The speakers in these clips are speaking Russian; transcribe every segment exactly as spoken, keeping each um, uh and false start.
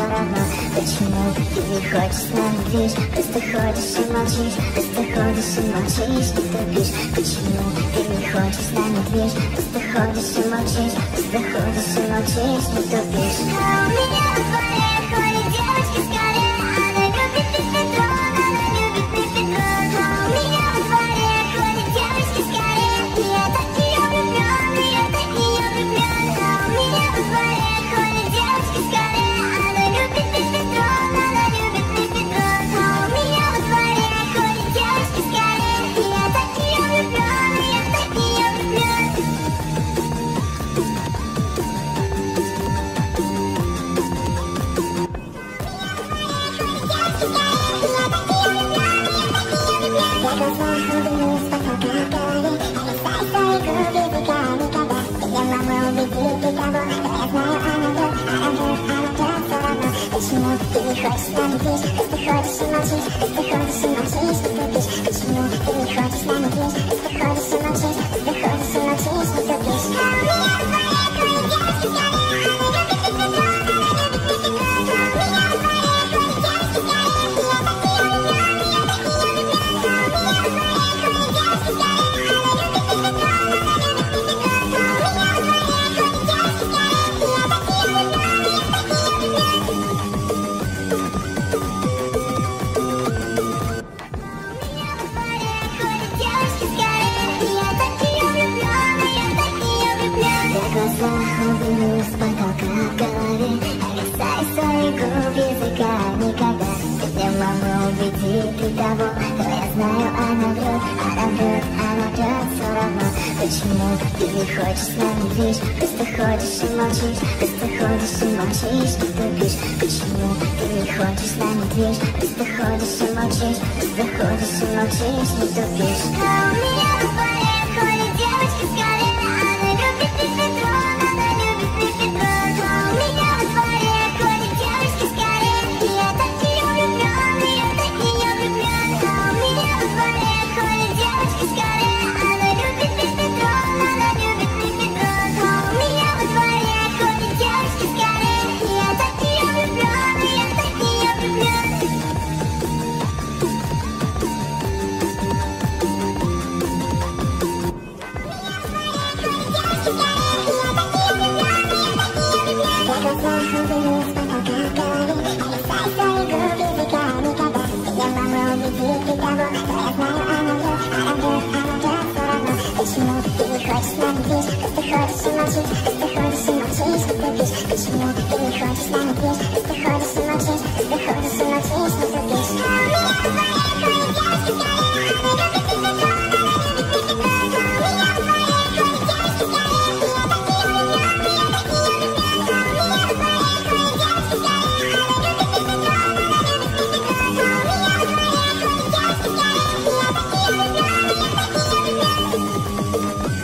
равно. Почему ты не хочешь с нами ближе? Просто ходишь и молчишь, просто ходишь и молчишь, и тупишь. Почему ты не хочешь с нами ближе? Просто ходишь и молчишь, просто ходишь и молчишь, и тупишь. А у меня во дворе ходит девочка с каре, она любит пипетрон, она любит пипетрон. А у меня во дворе ходит девочка с каре, и я так в неё влюблён, и я так в неё влюблён. А у меня во дворе ходит девочка с каре, она любит пипетрон, она любит пипетрон. А у меня во дворе ходит девочка с каре, и я так в неё влюблён, и я так в неё влюблён. Я глаза вниз, потолка горы, листай свои губы, бега никогда. Где мама увидит ты того, то я знаю, она врет, она врет, она врет, всё равно. Почему ты не хочешь с нами ближе? Просто ходишь и молчишь, просто ходишь и молчишь, и тупишь. Почему ты не хочешь с нами ближе? Просто ходишь и молчишь, просто ходишь и молчишь, и тупишь. А у меня во дворе ходит девочка с каре, она любит пипетрон, она любит пипетрон. А у меня во дворе ходит девочка с каре, и я так в неё влюблён, и я так в неё влюблён. А у меня во дворе ходит девочка с каре, она любит пипетрон, она любит пипетрон. А у меня во дворе ходит девочка с каре, и я так в неё влюблён, и я так в неё влюблён. Я глаза вниз, потолка горы, листай свои губы, языка никогда. Где мама увидит ты того, то я знаю, она врет, она врет, она врет, всё равно. Почему ты не хочешь с нами ближе? Просто ходишь и молчишь, просто ходишь и молчишь, и тупишь. Почему ты не хочешь с нами ближе? Просто ходишь и молчишь, просто ходишь и молчишь, и тупишь. А у меня во дворе ходит девочка с каре, она любит пипетрон, она любит пипетрон. А у меня во дворе ходит девочка с каре, и я так в неё влюблён, и я так в неё влюблён. А у меня во дворе ходит девочка с каре, она любит пипетрон, она любит пипетрон. А у меня во дворе ходит девочка с каре, и я так в неё влюблён, и я так в неё влюблён. Я глаза вниз, потолка горы, листай свои губы, языка никогда. Где мама увидит ты того, то я знаю, она врет, она врет, она врет, всё равно. Почему ты не хочешь с нами ближе? Просто ходишь и молчишь, просто ходишь и молчишь, и тупишь. Почему ты не хочешь с нами ближе? Просто ходишь и молчишь, просто ходишь и молчишь, и тупишь. А у меня во дворе ходит девочка с каре, она любит пипетрон, она любит пипетрон. А у меня во дворе ходит девочка с каре, и я так в неё влюблён, и я так в неё влюблён. А у меня во дворе ходит девочка с каре, она любит пипетрон, она любит пипетрон. А у меня во дворе ходит девочка с каре, и я так в неё влюблён, и я так в неё влюблён.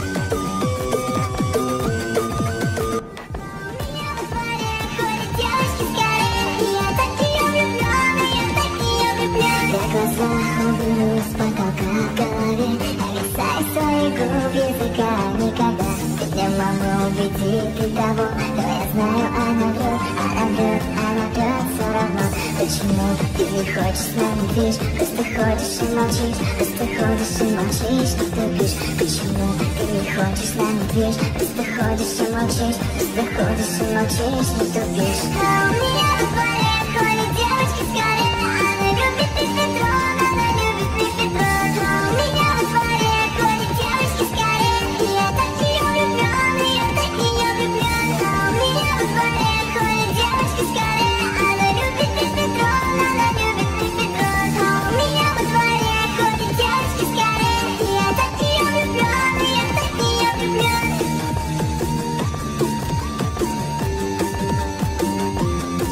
Я глаза вниз, потолка горы, листай свои губы, языка никогда. Где мама увидит ты того, то я знаю, она врет, она врет, она врет, всё равно. Почему ты не хочешь с нами ближе? Просто ходишь и молчишь, просто ходишь и молчишь, и тупишь. Почему ты не хочешь с нами ближе? Просто ходишь и молчишь, просто ходишь и молчишь, и тупишь. А у меня во дворе ходит девочка с каре, она любит пипетрон, она любит пипетрон. А у меня во дворе ходит девочка с каре, и я так в неё влюблён, и я так в неё влюблён. А у меня во дворе ходит девочка с каре, она любит пипетрон, она любит пипетрон. А у меня во дворе ходит девочка с каре, и я так в неё влюблён, и я так в неё влюблён.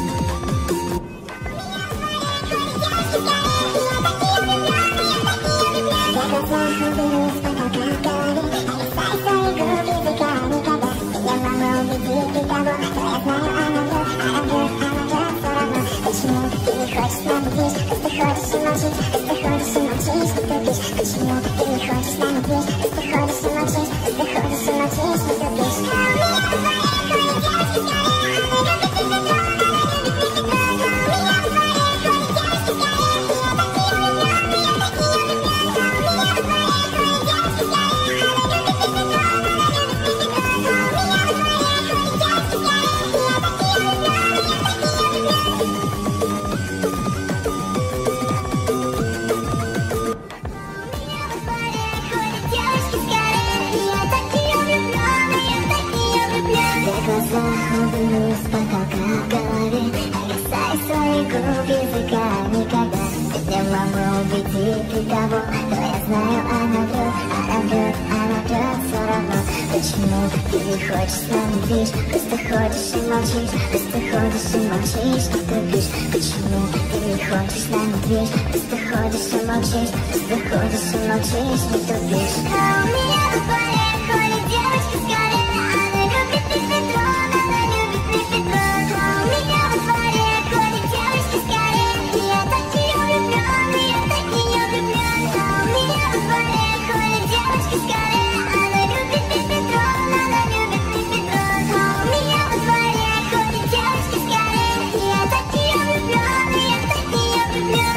убедить ты того, кто я знаю, она врет, она врет, она врет все равно. Почему ты не хочешь с нами движ? Просто ходишь и молчишь, просто ходишь и молчишь, не тупишь. Почему ты не хочешь с нами движ? Просто ходишь и молчишь, просто ходишь и молчишь, не тупишь. А у меня во дворе ходит девочка с горы, она любит мефедрон, она любит мефедрон. А у меня во дворе ходит девочка с горы, и я так в нее влюблен, и я так в нее влюблен. А у меня во дворе ходит девочка с горы, она любит мефедрон, она любит мефедрон. А у меня во дворе ходит девочка с горы, и я так в нее влюблен, и я так в нее влюблен.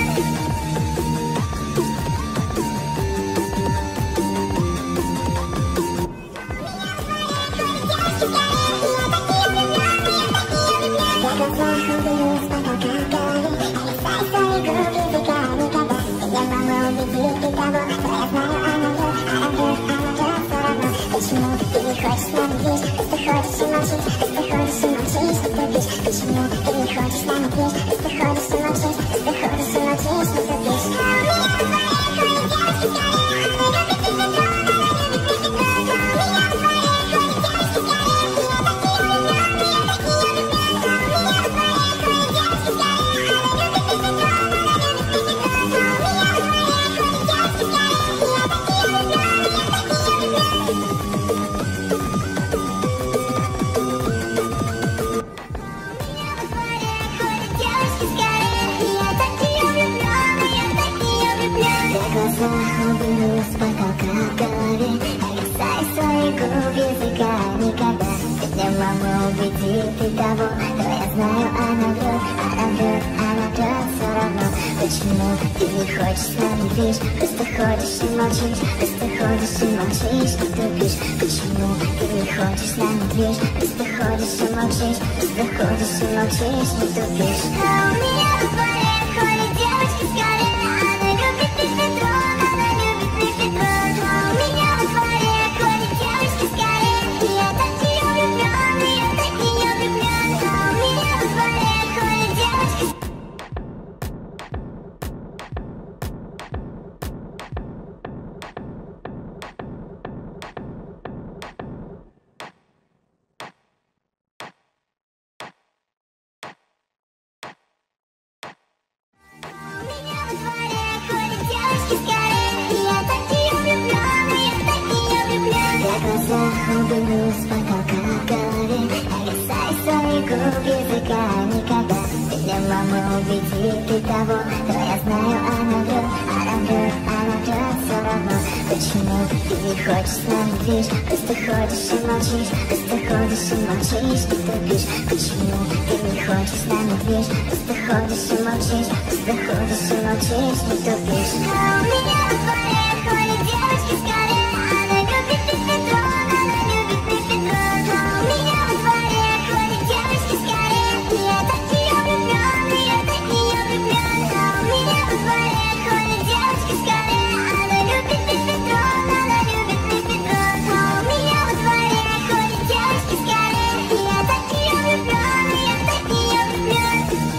Почему ты не хочешь с нами движ? Просто ходишь и молчишь, просто ходишь и молчишь, не тупишь. Почему ты не хочешь с нами движ? Просто ходишь и молчишь, просто ходишь и молчишь, не тупишь. А у меня во дворе ходит девочка с горы, она любит мефедрон, она любит мефедрон. А у меня во дворе ходит девочка с горы, и я так в нее влюблен, и я так в нее влюблен. А у меня во дворе ходит девочка с горы, она любит мефедрон, она любит мефедрон. А у меня во дворе ходит девочка с горы, и я так в нее влюблен, и я так в нее влюблен. Уберу с потолка в голове, не касай своих губ языка никогда. Если мама убедит ты того, то я знаю, она врет, она врет, она врет все равно. Почему ты не хочешь с нами движ? Просто ходишь и молчишь, просто ходишь и молчишь, не тупишь. Почему ты не хочешь с нами движ? Просто ходишь и молчишь, просто ходишь и молчишь, не тупишь. А у меня во дворе ходит девочка с горы, она любит мефедрон, она любит мефедрон. А у меня во дворе ходит девочка с горы, и я так в нее влюблен, и я так в нее влюблен. А у меня во дворе ходит девочка с уберу с потолка в голове, не касай своих губ языка никогда. Если мама убедит ты того, то я знаю, она врет, она врет, она врет все равно. Почему ты не хочешь с нами движ? Просто ходишь и молчишь, просто ходишь и молчишь, не тупишь. Почему ты не хочешь с нами движ? Просто ходишь и молчишь, просто ходишь и молчишь, не тупишь. А у меня во дворе ходит девочка с горы, она любит мефедрон, она любит мефедрон. А у меня во дворе ходит девочка с горы, и я так в нее влюблен, и я так в нее влюблен. А у меня во дворе ходит девочка с горы, она любит мефедрон, она любит мефедрон. А у меня во дворе ходит девочка с горы, и я так в нее влюблен, и я так в нее влюблен.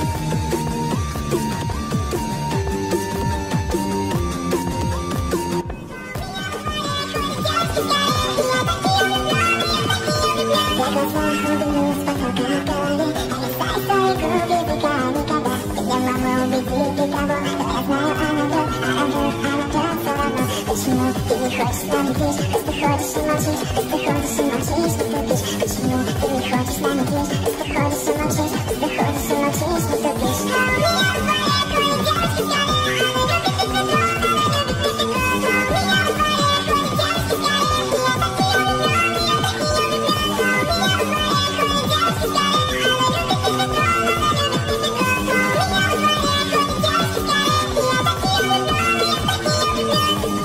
Почему ты не хочешь с нами движ? Просто ходишь и молчишь, просто ходишь и молчишь, не тупишь. Почему ты не хочешь с нами движ? Просто ходишь и молчишь, просто ходишь и молчишь, не тупишь. А у меня во дворе ходит девочка с горы, она любит мефедрон, она любит мефедрон. А у меня во дворе ходит девочка с горы, и я так в нее влюблен, и я так в нее влюблен. А у меня во дворе ходит девочка с горы, она любит мефедрон, она любит мефедрон. А у меня во дворе ходит девочка с горы, и я так в нее влюблен, и я так в нее влюблен.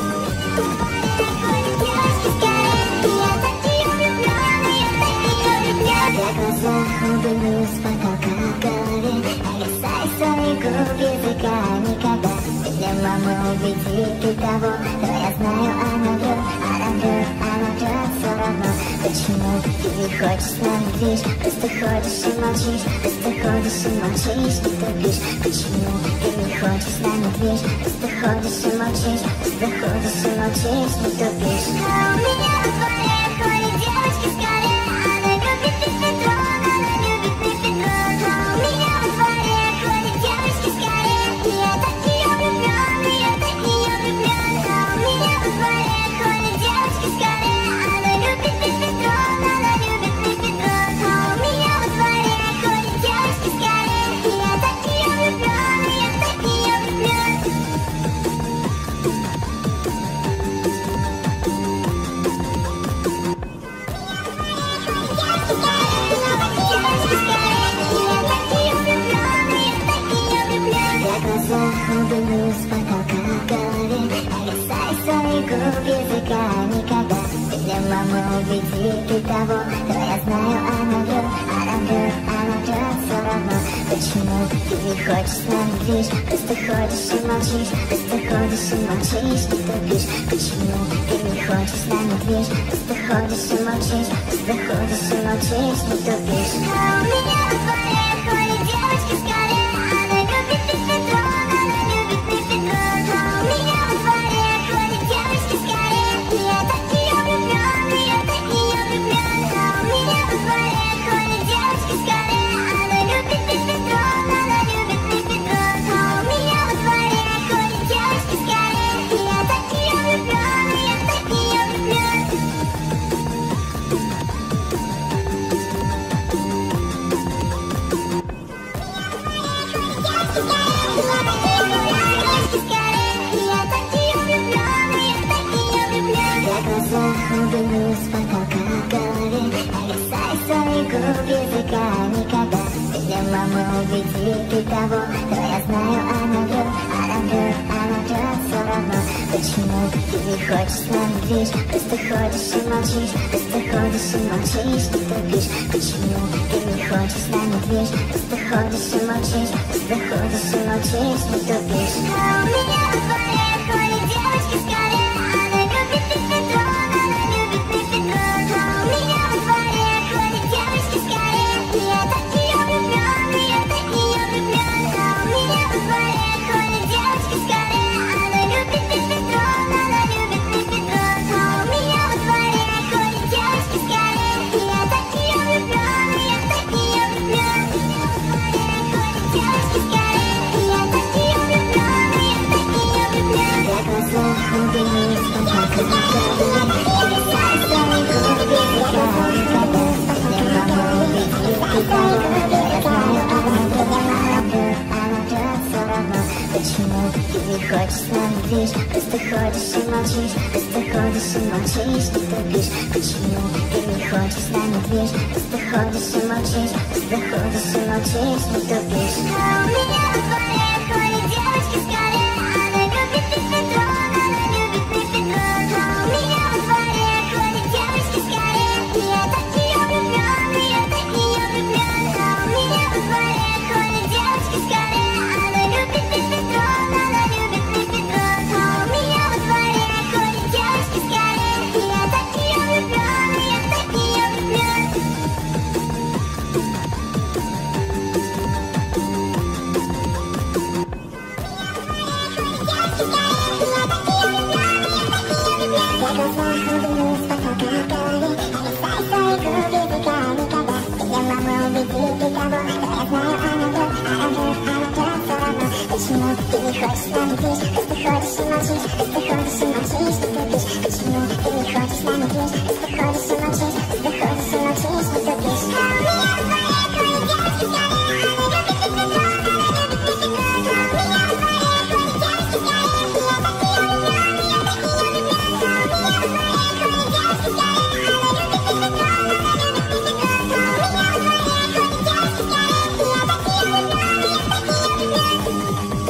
Уберу с потолка в голове, не касай своих губ языка никогда. Если мама убедит ты того, то я знаю, она врет, она врет, она врет все равно. Почему ты не хочешь с нами движ? Просто ходишь и молчишь, просто ходишь ходишь и молчишь, не тупишь. Почему ты не хочешь с нами движ? Просто ходишь и молчишь, просто ходишь и молчишь, не тупишь. А у меня во дворе ходит девочка с каре. Она любит мефедрон, она любит мефедрон. А у меня во дворе ходит девочка с каре. И я так в нее влюблен, и я так в нее влюблен. А у меня во дворе ходит девочка с каре. Она любит мефедрон, она любит мефедрон. А у меня во дворе ходит девочка с каре. И я так в нее влюблен, и я так в нее влюблен. Убегу с потолка голове, нависай свои губы языка никогда. Если маму убедить и того, то я знаю, она врет, она врет, она врет все равно. Почему ты не хочешь с нами движ? Просто ходишь и молчишь, просто ходишь и молчишь, не тупишь. Почему ты не хочешь с нами движ? Просто ходишь и молчишь, просто ходишь и молчишь, не тупишь. А у меня во дворе ходит девочка с каре. Она любит мефедрон, она любит мефедрон. А у меня во дворе ходит девочка с каре. И я так в нее влюблен, и я так в нее влюблен. А у меня во дворе ходит девочка с каре. Она любит мефедрон, она любит мефедрон. А у меня во дворе ходит девочка с каре. И я так в нее влюблен, и я так в нее влюблен. Убегу с потолка голове, нависай свои губы языка никогда. Если маму убедить и того, то я знаю, она врет, она врет, она врет все равно. Почему ты не хочешь с нами движ? Просто ходишь и молчишь, просто ходишь и молчишь, не тупишь. Почему ты не хочешь с нами движ? Просто ходишь и молчишь, просто ходишь и молчишь, не тупишь. А у меня во дворе ходит девочка с каре. Она любит мефедрон, она любит мефедрон. А у меня во дворе ходит девочка с каре. И я так в нее влюблен, и я так в нее влюблен. А у меня во дворе ходит девочка с каре. Она любит мефедрон, она любит мефедрон. А у меня во дворе ходит девочка с каре. И я так в нее влюблен, и я так в нее влюблен. Девочка с каре. И я так в нее влюблен, и я так в нее влюблен. Я глаза убегу с потолка голове, нависай свои губы языка никогда. Если маму убедить и того, то я знаю, она врет, она врет, она врет все равно. Почему ты не хочешь с нами движ? Просто ходишь и молчишь, просто ходишь и молчишь, не тупишь. Почему ты не хочешь с нами движ? Просто ходишь и молчишь, просто ходишь и молчишь, не тупишь. А у меня во дворе ходит девочка с каре. Она любит мефедрон, она любит мефедрон. А у меня во дворе ходит девочка с каре. И я так в нее влюблен, и я так в нее влюблен. А у меня во дворе ходит девочка с каре. Она любит мефедрон, она любит мефедрон. А у меня во дворе ходит девочка с каре. И я так в нее влюблен, и я так в нее влюблен. Я глаза убегу с потолка голове, нависай свои губы языка никогда. Если мама убедит и того, то я знаю, она врет, она врет, она врет все равно. Почему ты не хочешь с нами движ? Просто ходишь и молчишь, просто ходишь и молчишь, не тупишь. Почему ты не хочешь с нами движ? Просто ходишь и молчишь, просто ходишь и молчишь, не тупишь. А у меня во дворе ходит девочка с каре. Она любит мефедрон, она любит мефедрон. А у меня во дворе ходит девочка с каре. И я так в нее влюблен, и я так в нее влюблен. А у меня во дворе ходит девочка с каре. Она любит мефедрон, она любит мефедрон. А у меня во дворе ходит девочка с каре. И я так в нее влюблен, и я так в нее влюблен.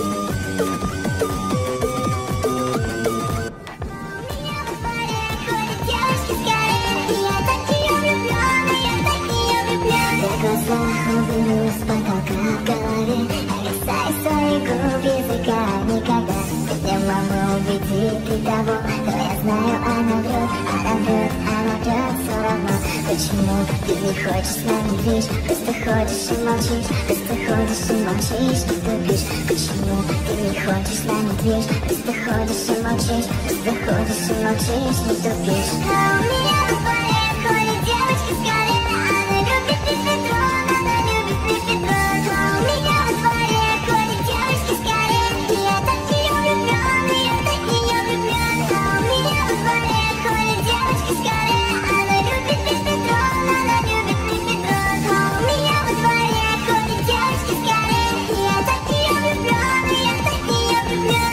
Убегу с потолка голове, нависай свои губы языка никогда. Если маму убедить и того, то я знаю, она врет, она врет, она врет все равно. Почему ты не хочешь с нами ближе? Просто ходишь и молчишь, просто ходишь и молчишь, не тупишь. Почему ты не хочешь с нами ближе? Просто ходишь и молчишь, просто ходишь и молчишь, не тупишь. А у меня во дворе ходит девочка с колена, она любит мефедрон, она любит мефедрон. А у меня во дворе ходит девочка с колена, и я так в нее влюблен, и я так в нее влюблен. А у меня во дворе ходит девочка с колена, она любит мефедрон, она любит мефедрон. А у меня во дворе ходит девочка с колена, и я так в нее влюблен, и я так в нее влюблен.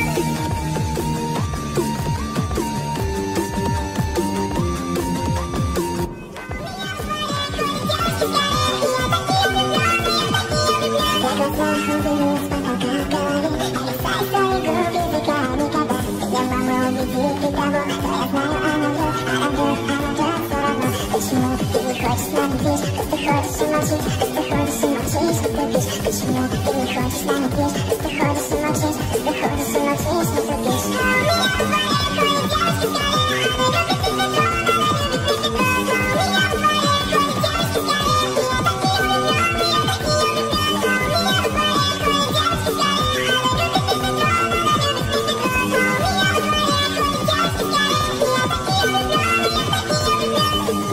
Почему ты не хочешь с нами ближе? Просто ходишь и молчишь, просто ходишь и молчишь, не тупишь. Почему ты не хочешь с нами ближе? Просто ходишь и молчишь, просто ходишь и молчишь, не тупишь. А у меня во дворе ходит девочка с колена, она любит мефедрон, она любит мефедрон. А у меня во дворе ходит девочка с колена, и я так в нее влюблен, и я так в нее влюблен. А у меня во дворе ходит девочка с колена, она любит мефедрон, она любит мефедрон. А у меня во дворе ходит девочка с колена, и я так в нее влюблен, и я так в нее влюблен.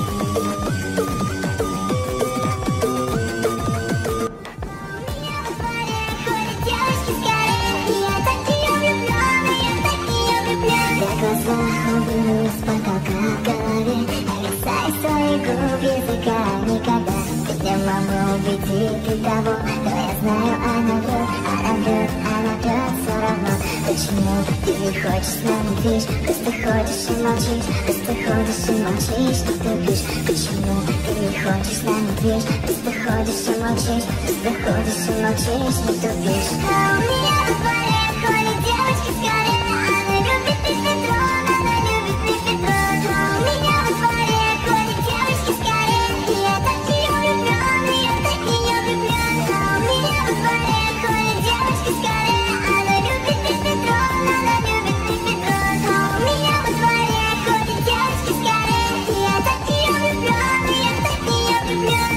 Глаза уберу с потолка в голове, а касаясь твоих губ языка никогда. Если маму убедить ты того, то я знаю, она врет, она врет, она врет все равно. Почему ты не хочешь с нами ближе? Просто ходишь и молчишь, просто ходишь и молчишь, не тупишь. Почему ты не хочешь с нами ближе? Просто ходишь и молчишь, просто ходишь и молчишь, не тупишь. А у меня во дворе ходит девочка с колена, она любит мефедрон, она любит мефедрон. А у меня во дворе ходит девочка с колена, и я так в нее влюблен, и я так в нее влюблен. А у меня во дворе ходит девочка с колена, она любит мефедрон, она любит мефедрон. А у меня во дворе ходит девочка с колена, и я так в нее влюблен, и я так в нее влюблен.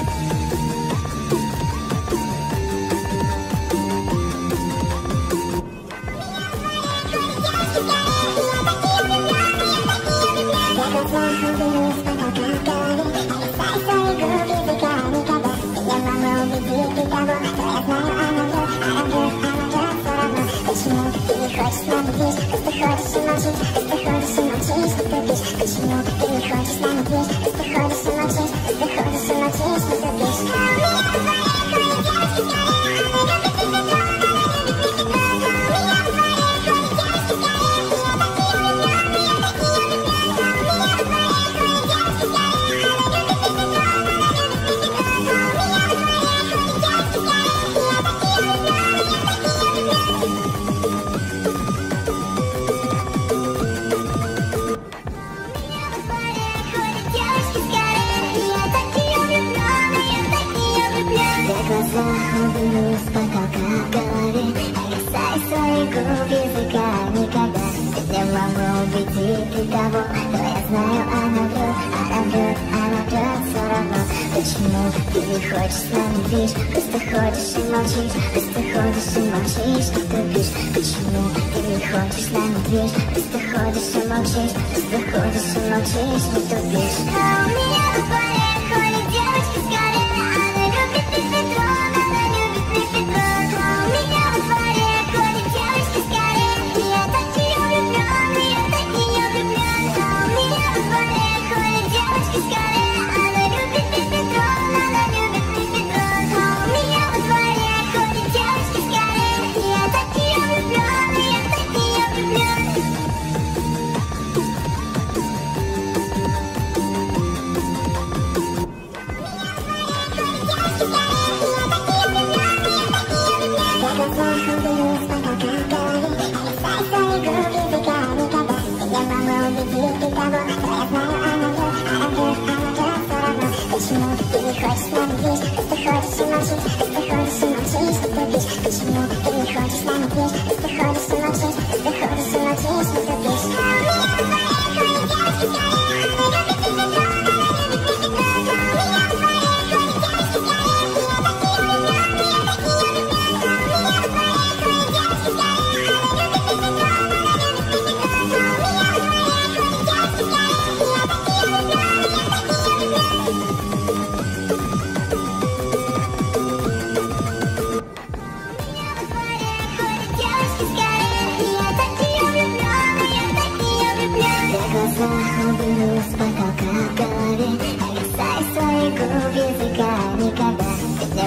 Глаза уберу с потолка в голове, а касаясь твоих губ языка никогда. Если мама убедит ты того, то я знаю, она врет, она врет, она врет все равно. Почему ты не хочешь с нами ближе? Просто ходишь и молчишь, просто ходишь и молчишь, не тупишь. Почему ты не хочешь с нами ближе? Просто ходишь и молчишь, просто ходишь и молчишь, не тупишь. А у меня во дворе ходит девочка с колена, она любит мефедрон, она любит мефедрон. А у меня во дворе ходит девочка с колена, и я так в нее влюблен, и я так в нее влюблен. А у меня во дворе ходит девочка с колена, она любит мефедрон, она любит мефедрон. А у меня во дворе ходит девочка с колена, и я так в нее влюблен, и я так в нее влюблен. Глаза уберу с потолка в голове, а касаясь твоих губ языка никогда. Если маму убедить ты того, то я знаю, она врет, она врет, она врет все равно. Почему ты не хочешь с нами ближе? Просто ходишь и молчишь, просто ходишь и молчишь, не тупишь. Почему ты не хочешь с нами ближе? Просто ходишь и молчишь, просто ходишь и молчишь, не тупишь. А у меня во дворе ходит девочка с колена, она любит мефедрон, она любит мефедрон. А у меня во дворе ходит девочка с колена, и я так в нее влюблен, и я так в нее влюблен. А у меня во дворе ходит девочка с колена, она любит мефедрон, она любит мефедрон. А у меня во дворе ходит девочка с колена, и я так в нее влюблен, и я так в нее влюблен. Глаза уберу с потолка в голове, а касаясь твоих губ языка никогда. Если мама убедит ты того, то я знаю, она врет, она врет, она врет все равно. Почему ты не хочешь с нами ближе? Просто ходишь и молчишь, просто ходишь и молчишь, не тупишь. Почему ты не хочешь с нами ближе? Просто ходишь и молчишь, просто ходишь и молчишь, не тупишь. А у меня во дворе ходит девочка с колена, она любит мефедрон, она любит мефедрон.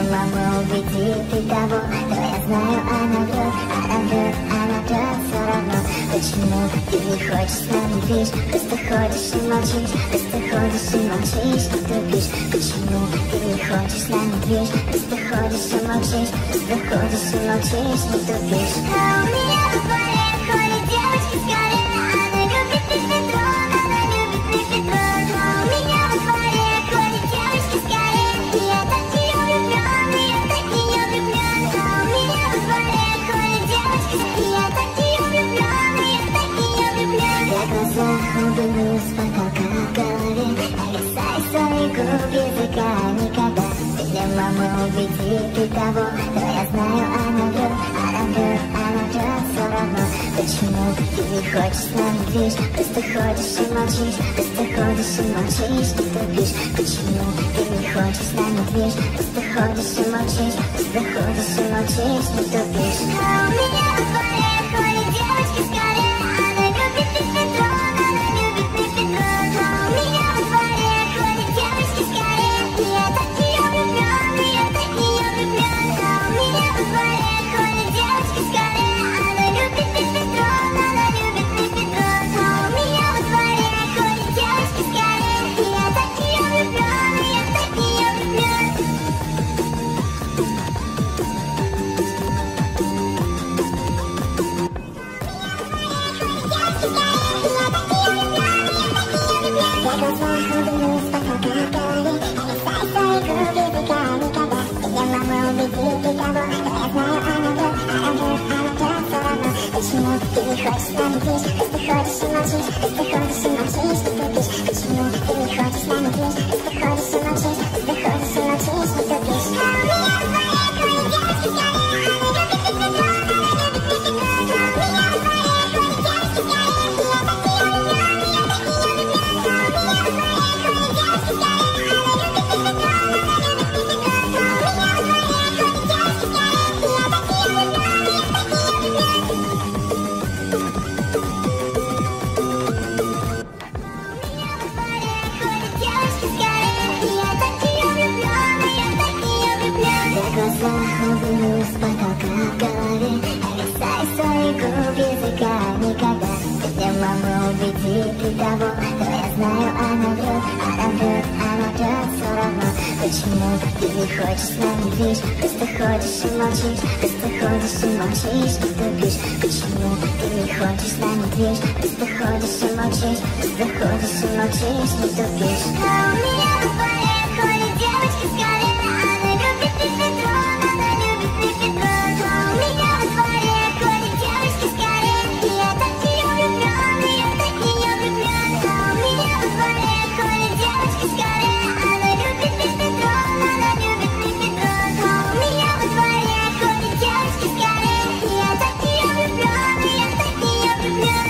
мама убедит ты того, то я знаю, она врет, она врет, она врет все равно. Почему ты не хочешь с нами пить? Просто ходишь и молчишь, просто ходишь и молчишь, и тупишь. Почему ты не хочешь с нами пить? Просто ходишь и молчишь, просто ходишь и молчишь, и тупишь. А у меня во дворе ходит девочка с горы, она любит мефедрон, она любит мефедрон. А у меня во дворе ходит девочка с горы, и я так в нее влюблен, и я так в нее влюблен. А у меня во дворе ходит девочка с горы, и я так в нее влюблен, и я так в нее влюблен. Я глаза уберу с потолка в голове, а касай свои губ языка никогда. Если мама убедит ты того, то я знаю, она врет, она врет, она врет все равно. Почему ты не хочешь с нами движ? Просто ходишь и молчишь, просто ходишь и молчишь, и тупишь. Почему ты не хочешь с нами движ? Просто ходишь и молчишь, просто ходишь и молчишь, и тупишь. А у меня во дворе ходит девочка с горы, она любит мефедрон, она любит мефедрон. А у меня во дворе ходит девочка с горы, и я так в нее влюблен, и я так в нее влюблен. А у меня во дворе ходит девочка с горы, она любит мефедрон, она любит мефедрон. А у меня во дворе ходит девочка с горы, и я так в нее влюблен, и я так в нее влюблен. Я глаза уберу с потолка в голове, а касай свои губ языка никогда. Если мама убедит ты того, то я знаю, она врет, она врет, она врет все равно. Почему ты не хочешь с нами пить? Просто ходишь и молчишь, просто ходишь и молчишь, и тупишь. Почему ты не хочешь с нами пить? Просто ходишь и молчишь, просто ходишь и молчишь, и тупишь. А у меня во дворе ходит девочка с горы, она любит мефедрон, она любит мефедрон. А у меня во дворе ходит девочка с горы, и я так в нее влюблен, и я так в нее влюблен. А у меня во дворе ходит девочка с горы, она любит мефедрон, она любит мефедрон. А у меня во дворе ходит девочка с горы, и я так в нее влюблен, и я так в нее влюблен. Я глаза уберу с потолка в голове, а касай свои губ языка никогда. Если мама убедит ты того, то я знаю, она врет, она врет, она врет все равно. Почему ты не хочешь с нами движ? Просто ходишь и молчишь, просто ходишь и молчишь, и тупишь. Почему ты не хочешь с нами движ? Просто ходишь и молчишь, просто ходишь и молчишь, и тупишь. А у меня во дворе ходит девочка с горы, она любит мефедрон, она любит мефедрон. А у меня во дворе ходит девочка с горы, и я так в нее влюблен, и я так в нее влюблен. А у меня во дворе ходит девочка с горы, она любит мефедрон, она любит мефедрон. А у меня во дворе ходит девочка с горы, и я так в нее влюблен, и я так в нее влюблен.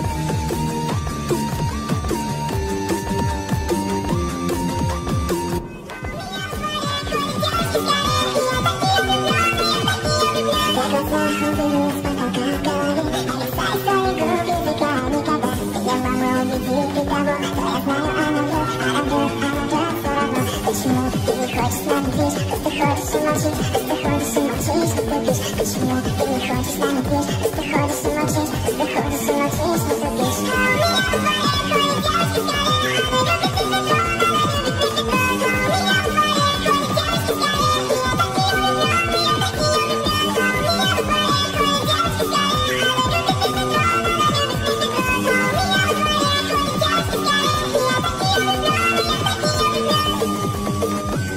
Я глаза уберу с потолка в голове, а касай свои губ языка никогда. Если мама убедит ты того, то я знаю, она врет, она врет, она врет все равно. Почему ты не хочешь с нами движ? Просто ходишь и молчишь, просто ходишь и молчишь, и тупишь. Почему ты не хочешь с нами движ? Просто ходишь и молчишь, просто ходишь и молчишь, и тупишь. А у меня во дворе ходит девочка с горы, она любит мефедрон, она любит мефедрон. А у меня во дворе ходит девочка с горы, и я так в нее влюблен, и я так в нее влюблен. А у меня во дворе ходит девочка с горы, она любит мефедрон, она любит мефедрон. А у меня во дворе ходит девочка с горы, и я так в нее влюблен, и я так в нее влюблен.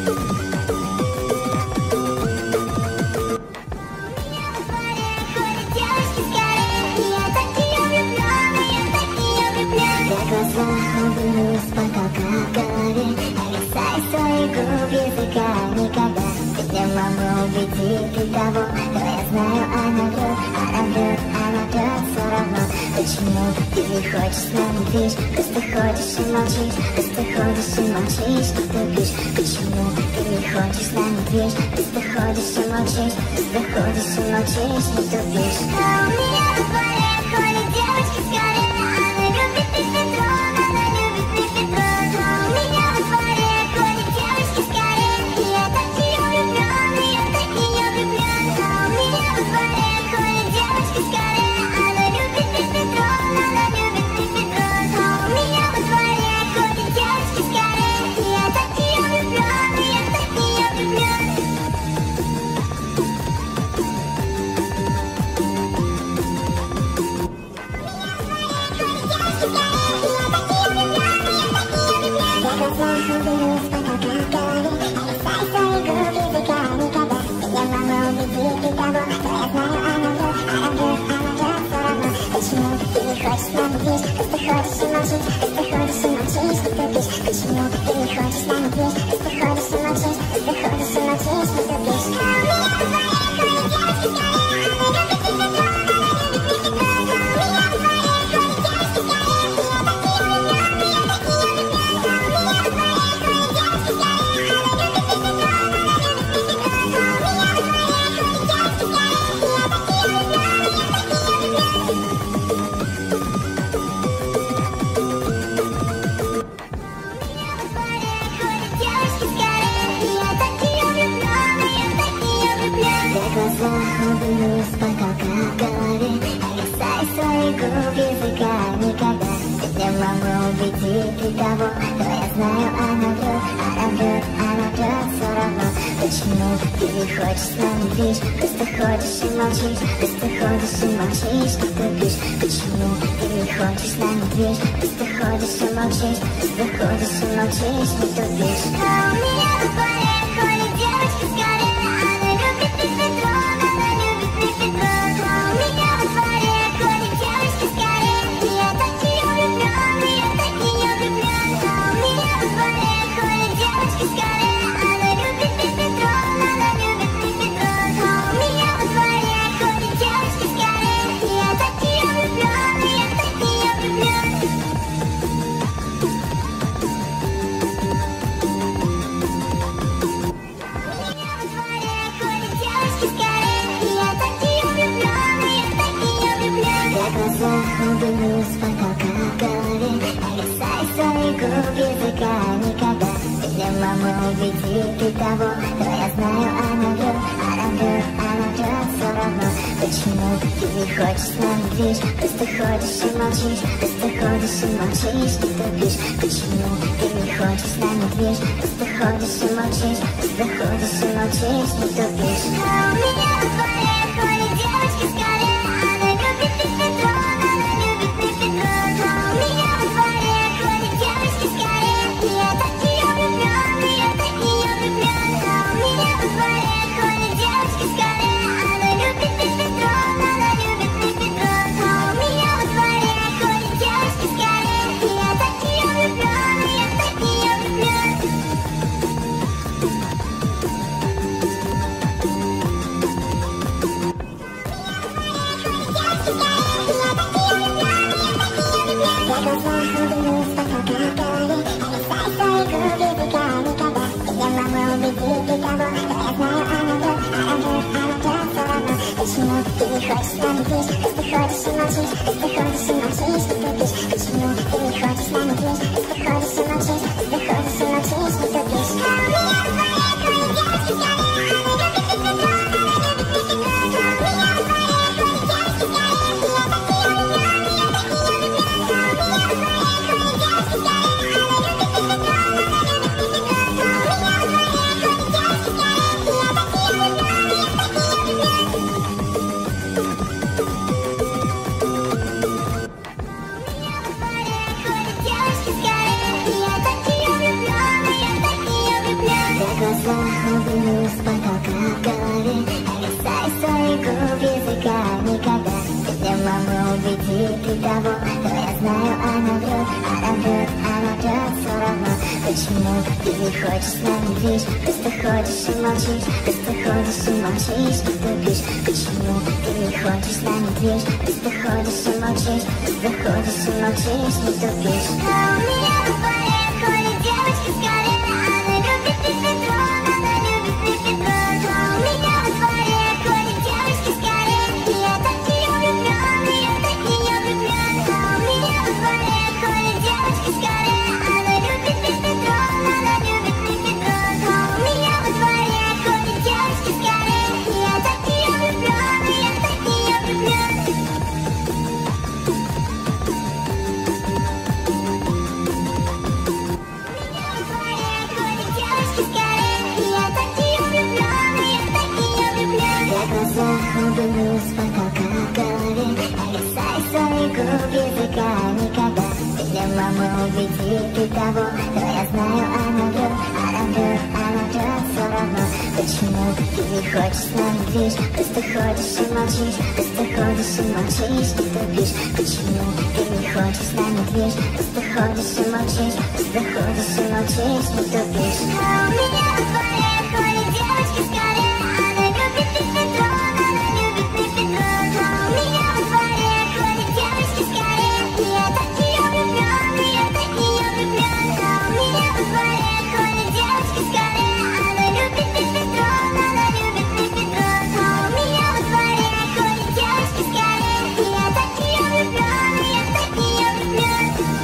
Я глаза уберу с потолка в голове, а касай свои губ языка никогда. Если мама убедит ты того, то я знаю, она врет, она врет, она врет все равно. Почему ты не хочешь с нами движ? Просто ходишь и молчишь, просто ходишь и молчишь, и тупишь. Почему ты не хочешь с нами движ? Просто ходишь и молчишь, просто ходишь и молчишь, и тупишь. А у меня во дворе ходит девочка с горы, она любит мефедрон, она любит мефедрон. А у меня во дворе ходит девочка с горы, и я так в нее влюблен, увидеть ты того, то я знаю, она врет, она врет, она врет все равно. Почему ты не хочешь с нами ближе, просто ходишь и молчишь, просто ходишь и молчишь, не тупишь. Почему ты не хочешь с нами ближе, просто ходишь и молчишь, просто ходишь и молчишь, не тупишь. Убью с потолка в голове, касаясь своих губ языка. Никогда не могу убедить ты того, то я знаю, она врет, она врет, она врет все равно. Почему ты не хочешь с нами ближе, просто ходишь и молчишь, просто ходишь и молчишь, не тупишь. Почему ты не хочешь с нами ближе, просто ходишь и молчишь, просто ходишь и молчишь, не тупишь. А у меня в дворе ходит девочка с горы, она любит пипетрон, она любит пипетрон. А у меня в дворе ходит девочка с горы, я так в нее влюблен, я так в нее влюблен. А у меня в дворе ходит девочка с горы, она любит пипетрон, она любит пипетрон. А у меня в дворе ходит девочка с горы, я так в нее влюблен, я так в нее влюблен. Убью с потолка в голове, касаясь своих губ языка. Никогда не могу убедить ты того, то я знаю, она врет, она врет, она врет все равно. Почему ты не хочешь с нами ближе, просто ходишь и молчишь, просто ходишь и молчишь, не тупишь. Почему ты не хочешь с нами ближе, просто ходишь и молчишь, просто ходишь и молчишь, не тупишь. А у меня в дворе ходит девочка с горы, она любит пипетрон. Почему ты не хочешь с нами ближе, просто ходишь и молчишь, просто ходишь и молчишь, не тупишь. Почему ты не хочешь с нами ближе, просто ходишь и молчишь, просто ходишь и молчишь, не тупишь. А у меня в дворе ходит девочка с горы, она любит пипетрон, она любит пипетрон. А у меня в дворе ходит девочка с горы, я так в нее влюблен, я так в нее влюблен. А у меня в дворе ходит девочка с горы, она любит пипетрон, она любит пипетрон. А у меня в дворе ходит девочка с горы, я так в нее влюблен, я так в нее влюблен. Убью с потолка в голове, касаясь своих губ языка. Никогда не могу убедить ты того, то я знаю, она врет, она врет, она врет все равно. Почему ты не хочешь с нами ближе, просто ходишь и молчишь, просто ходишь и молчишь, не тупишь. Почему ты не хочешь с нами ближе, просто ходишь и молчишь, просто ходишь и молчишь, не тупишь. А у меня в дворе ходит девочка с горы, она любит пипетрон. Fire! глаза уберу с потолка головы, касай своих губ языка никогда. Если мама увидит ты того, то я знаю, она врет, она врет, она врет все равно. Почему ты не хочешь с нами движ? Просто ходишь и молчишь, просто ходишь и молчишь, не тупишь. Почему ты не хочешь с нами движ? Просто ходишь и молчишь, просто ходишь и молчишь, не тупишь. А у меня в дворе ходит девочка с горы, она любит мефедрон, она любит мефедрон. А у меня в дворе ходит девочка с горы, и я так в нее влюблен, и я так в нее влюблен. А у меня в дворе ходит девочка с горы, она любит мефедрон, она любит мефедрон. А у меня в дворе ходит девочка с горы, и я так в нее влюблен, и я так в нее влюблен.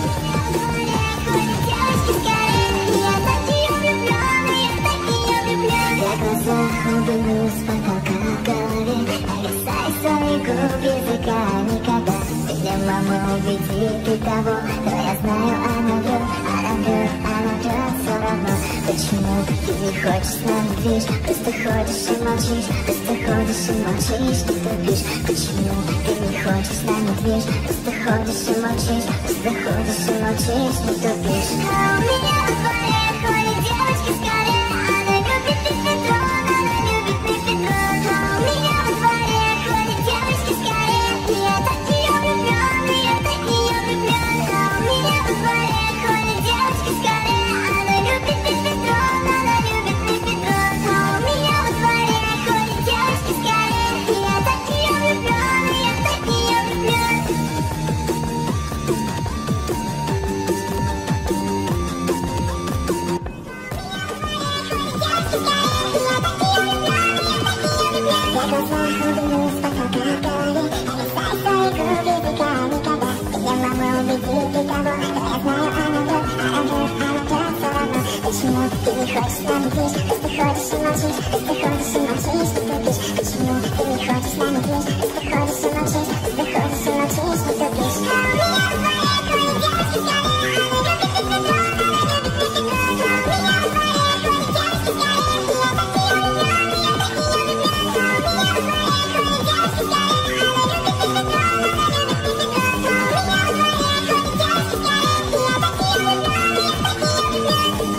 Глаза уберу с потолка головы, касай своих губ языка никогда. Если мама увидит ты того, то я знаю, она врет, она врет, она врет все равно. Почему ты не хочешь с нами движ? Просто ходишь и молчишь, просто ходишь и молчишь, не тупишь. Почему ты не хочешь с нами движ? Просто ходишь и молчишь, просто ходишь и молчишь, не тупишь. А у меня в дворе ходит девочка с горы, она любит мефедрон, она любит мефедрон. А у меня в дворе ходит девочка с горы, и я так в нее влюблен, и я так в нее влюблен. А у меня в дворе ходит девочка с горы, она любит мефедрон, она любит мефедрон. А у меня в дворе ходит девочка с горы, и я так в нее влюблен, и я так в нее влюблен. Я глаза уберу с потолка головы, касай своих губ языка никогда. Если мама увидит ты того, то я знаю, она врет, она врет, она врет все равно. Почему ты не хочешь с нами движ? Просто ходишь и молчишь, просто ходишь и молчишь, не тупишь. Почему ты не хочешь с нами движ? Просто ходишь и молчишь, просто ходишь и молчишь, не тупишь. А у меня в дворе ходит девочка с горы, она любит мефедрон, она любит мефедрон. А у меня в дворе ходит девочка с горы, и я так в нее влюблен, и я так в нее влюблен. А у меня в дворе ходит девочка с горы, она любит мефедрон, она любит мефедрон. А у меня в дворе ходит девочка с горы, и я так в нее влюблен, и я так в нее влюблен.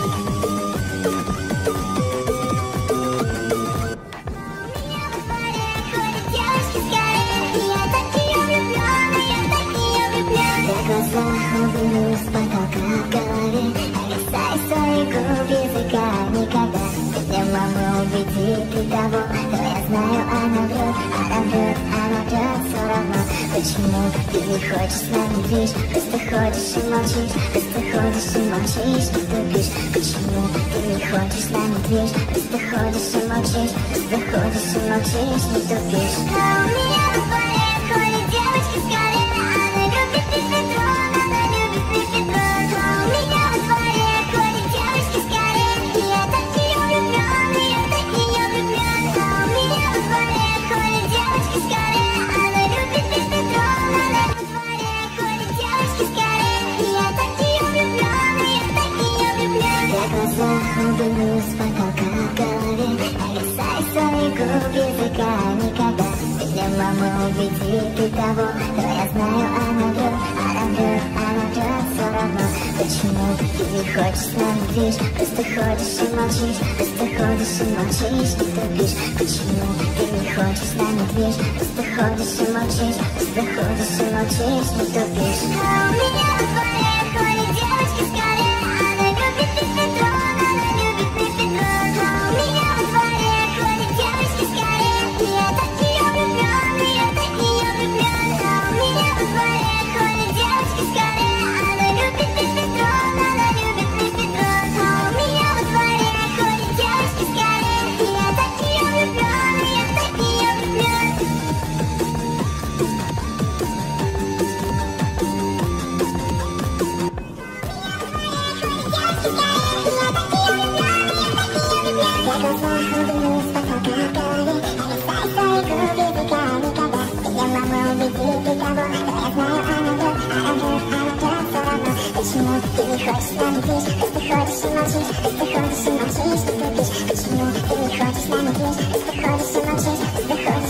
Глаза уберу с потолка головы, касай своих губ языка никогда. Если мама увидит ты того, то я знаю, она врет, она врет, она врет все равно. Почему ты не хочешь с нами движ? Просто ходишь и молчишь, просто ходишь и молчишь, не тупишь. Почему ты не хочешь с нами движ? Просто ходишь и молчишь, просто ходишь и молчишь, не тупишь. А у меня в дворе ходит девочка с горы, она любит мефедрон, она любит мефедрон. А у меня в дворе ходит девочка с горы, и я так в нее влюблен, и я так в нее влюблен. А у меня в дворе ходит девочка с горы, она любит мефедрон, она в дворе ходит девочка с горы, и я так в нее влюблен, и я так в нее влюблен. Я глаза уберу с потолка головы, касай своих губ языка никогда. Если мама увидит ты того, то я знаю, она врет, она врет, она врет все равно. Почему ты не хочешь с нами движ? Просто ходишь и молчишь, просто ходишь и молчишь, не тупишь. Почему ты не хочешь с нами движ? Просто ходишь и молчишь, просто ходишь и молчишь, не тупишь. А у меня в дворе ходит девочка с горы, она любит мефедрон, она любит мефедрон. А у меня в дворе ходит девочка с горы, и я так в нее влюблен, и я так в нее влюблен. А у меня в дворе ходит девочка с горы, она любит мефедрон, она любит мефедрон. А у меня в дворе ходит девочка с горы, и я так в нее влюблен, и я так в нее влюблен. Я глаза уберу с потолка головы, касай своих губ языка никогда. Если мама увидит ты того, то я знаю, она врет, она врет, она врет все равно. Почему ты не хочешь с нами движ? Просто ходишь и молчишь, просто ходишь и молчишь, не тупишь. Почему ты не хочешь с нами движ? Просто ходишь и молчишь, просто ходишь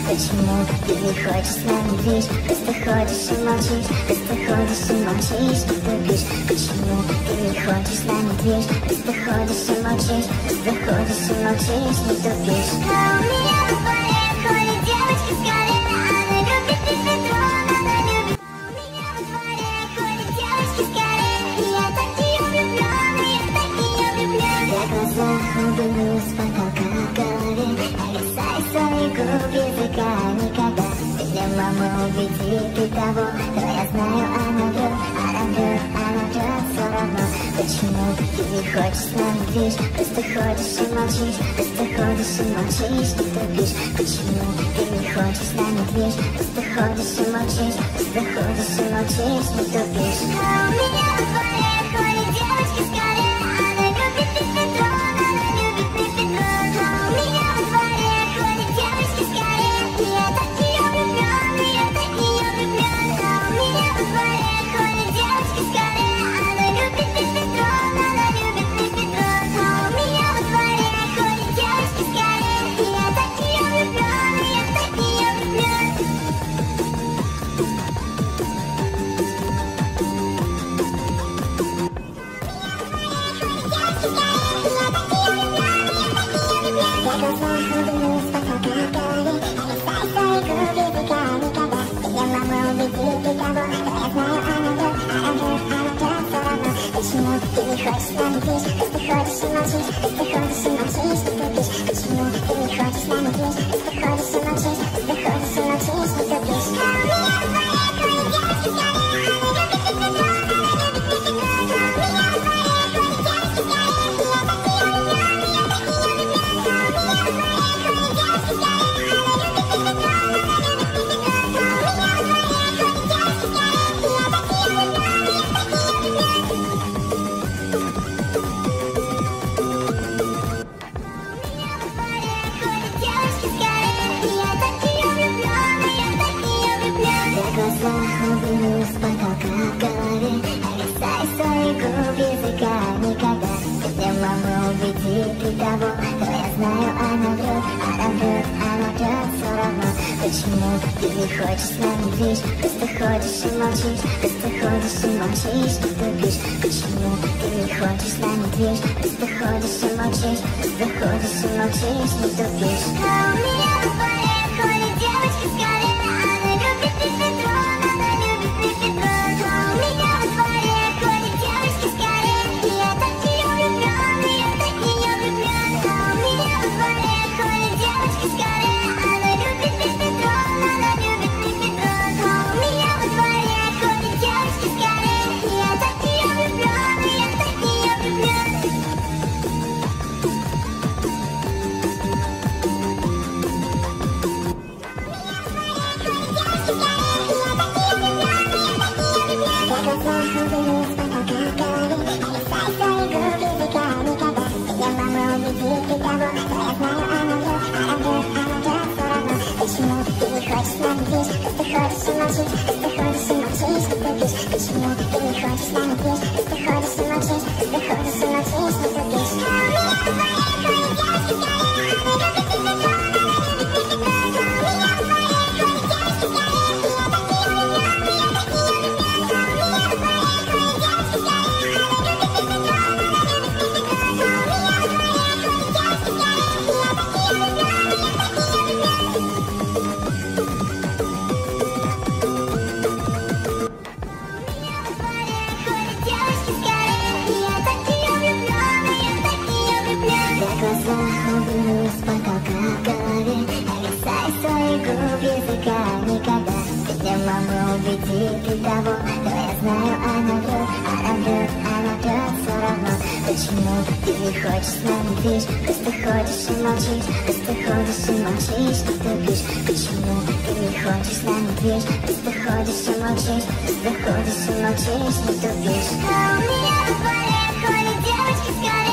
Почему ты не хочешь с нами движ? Просто ходишь и молчишь, просто ходишь и молчишь, не тупишь. Почему ты не хочешь с нами движ? Просто ходишь и молчишь, просто ходишь и молчишь, не тупишь. А у меня во дворе ходит девочка с колена, она любит пипетрон, она любит. А у меня во дворе ходит девочка с колена, и я так в нее влюблен, и я так в нее влюблен. Я глаза уберу с потолка голове, а касаюсь своих губ языка никогда. Если мама убедит ты того, то я знаю, она врет, она врет, она врет все равно. Почему ты не хочешь с нами движ? Просто ходишь и молчишь, просто ходишь и молчишь, не тупишь. Почему ты не хочешь с нами движ? Просто ходишь и молчишь, просто ходишь и молчишь, не тупишь. А у меня во дворе ходит девочка с колена, она любит пипетрон, она любит пипетрон. А у меня во дворе ходит девочка с колена, и я так в нее влюблен, и я так в нее влюблен. А у меня во дворе ходит девочка с колена, она любит пипетрон, она любит пипетрон. А у меня во дворе ходит девочка с колена, и я так в нее влюблен, и я так в нее влюблен. Я глаза уберу с потолка голове, а касаюсь своих губ языка никогда. Если мама убедит ты того, то я знаю, она врет, она врет, она врет все равно. Почему ты не хочешь с нами движ? Просто ходишь и молчишь, просто ходишь и молчишь, не тупишь. Почему ты не хочешь с нами движ? Просто ходишь и молчишь, просто ходишь и молчишь, не тупишь. А у меня во дворе ходит девочка с колена, она любит пипетрон, она любит пипетрон. А у меня во дворе ходит девочка с колена, и я так в нее влюблен, и я так в нее влюблен. А у меня во дворе ходит девочка с колена, она любит пипетрон, она любит пипетрон. А у меня во дворе ходит девочка с колена, и я так в нее влюблен, и я так в нее влюблен. Я глаза уберу с потолка голове, а касаюсь своих губ языка никогда. Если мама убедит ты того, то я знаю, она врет, она врет, она врет все равно. Почему ты не хочешь с нами движ? Просто ходишь и молчишь, просто ходишь и молчишь, не тупишь. Почему ты не хочешь с нами движ? Просто ходишь и молчишь, просто ходишь и молчишь, не тупишь. А у меня во дворе ходит девочка с колена, она любит пипетрон, она любит пипетрон. А у меня во дворе ходит девочка с колена, и я так в нее влюблен, и я так в нее влюблен. А у меня во дворе ходит девочка с колена, она любит пипетрон, она любит пипетрон. А у меня во дворе ходит девочка с колена, и я так в нее влюблен, и я так в нее влюблен. Я глаза уберу с потолка голове, а касаюсь своих губ языка никогда. Если мама убедит ты того, то я знаю, она врет, она врет, она врет все равно. Почему ты не хочешь с нами движ? Просто ходишь и молчишь, просто ходишь и молчишь, не тупишь. Почему ты не хочешь с нами движ? Просто ходишь и молчишь, просто ходишь и молчишь, не тупишь. А у меня во дворе ходит девочка с колена, она любит пипетрон, она любит пипетрон. А у меня во дворе ходит девочка с колена, и я так в нее влюблен, и я так в нее влюблен. А у меня во дворе ходит девочка с колена, она любит пипетрон, она любит пипетрон. А у меня во дворе ходит девочка с колена, и я так в нее влюблен, и я так в нее влюблен. Я глаза уберу с потолка голове, а касаюсь своих губ языка никогда. Если мама убедит ты того, то я знаю, она врет, она врет, она врет все равно. Почему ты не хочешь с нами движ? Просто ходишь и молчишь, просто ходишь и молчишь, не тупишь. Почему ты не хочешь с нами движ? Просто ходишь и молчишь, просто ходишь и молчишь, не тупишь. А у меня во дворе ходит девочка с колена.